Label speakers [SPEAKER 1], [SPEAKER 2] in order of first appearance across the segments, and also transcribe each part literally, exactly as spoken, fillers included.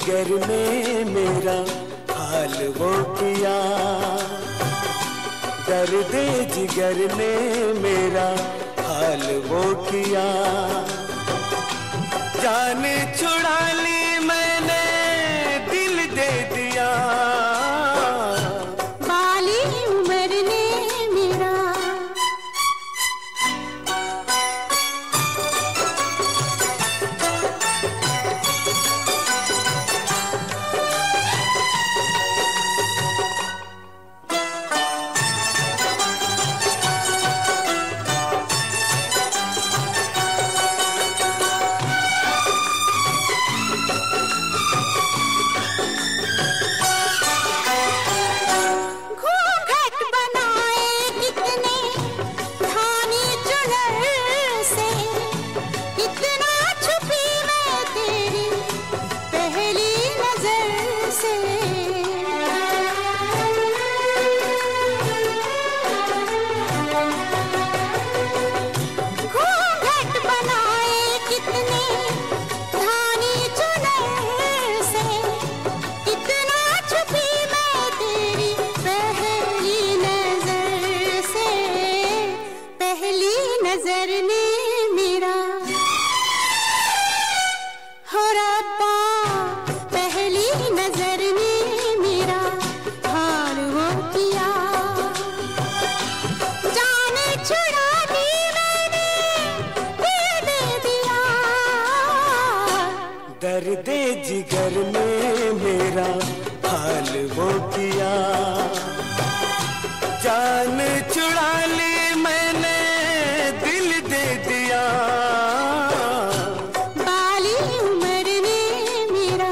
[SPEAKER 1] जिगर ने मेरा हाल वो किया, दर्द जिगर ने मेरा हाल वो किया। जान छुड़ा ली मैंने दिल दे दिया,
[SPEAKER 2] बाली उम्र ने मेरा नजर ने मेरा हो रब्बा, पहली नजर ने मेरा हाल वो किया। जान छुड़ा दी मैंने दिल दे दिया,
[SPEAKER 1] दर्द जिगर ने मेरा हाल वो किया। जान छुड़ा ली मैंने दिल दे दिया,
[SPEAKER 2] बाली उम्र ने मेरा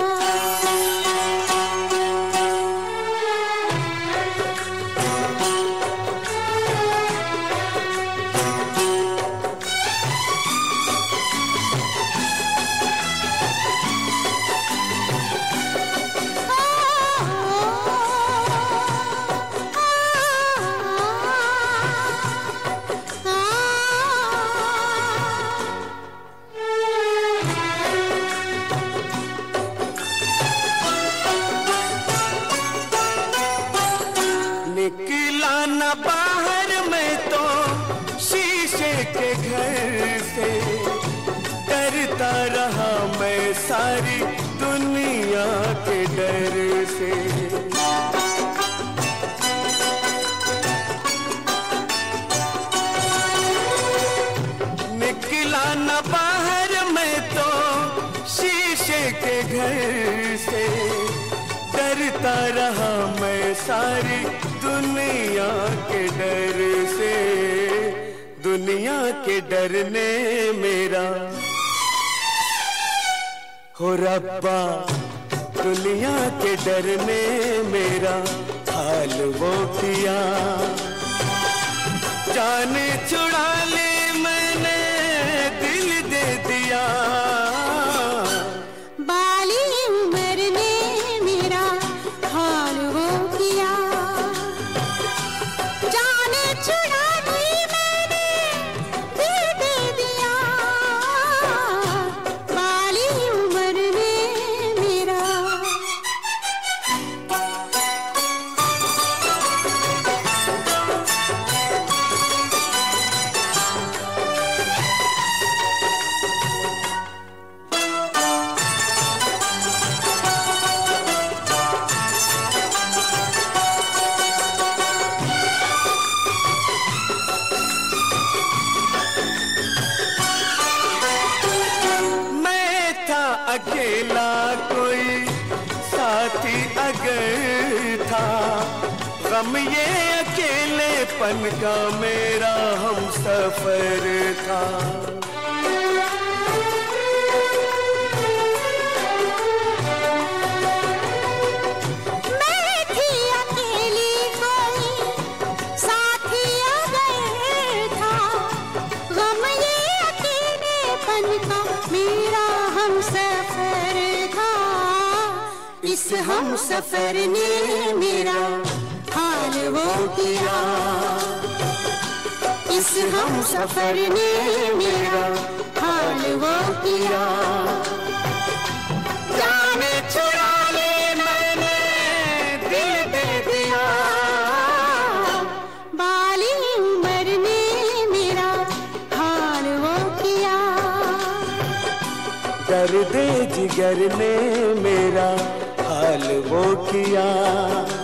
[SPEAKER 1] निकला न बाहर मैं तो शीशे के घर से, डरता रहा मैं सारी दुनिया के डर से। निकला न बाहर मैं तो शीशे के घर से, डरता रहा मैं सारी दुनिया के डर से। दुनिया के डर ने मेरा हो रब्बा, दुनिया के डर ने मेरा हाल वो किया। जान छुड़ा ली मैंने दिल दे दिया,
[SPEAKER 2] बाली उम्र ने मेरा हाल वो किया। जान छुड़ा ली मैंने दिल दे दिया, बाली उम्र ने मेरा
[SPEAKER 1] अकेला कोई साथी अगर था, गम ये अकेलेपन का मेरा हम सफर था।
[SPEAKER 2] मैं थी अकेली कोई साथी अगर था, गम ये अकेलेपन का मेरा हम सफर था। इस हम सफर ने मेरा हाल वो किया, इस हम सफर ने मेरा हाल वो किया।
[SPEAKER 1] जान छुड़ा दर्द जिगर ने मेरा हाल वो किया।